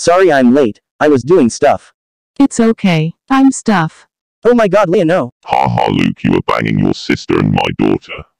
Sorry I'm late. I was doing stuff. It's okay. I'm Stuff. Oh my god, Leah, no. Haha, Luke, you are banging your sister and my daughter.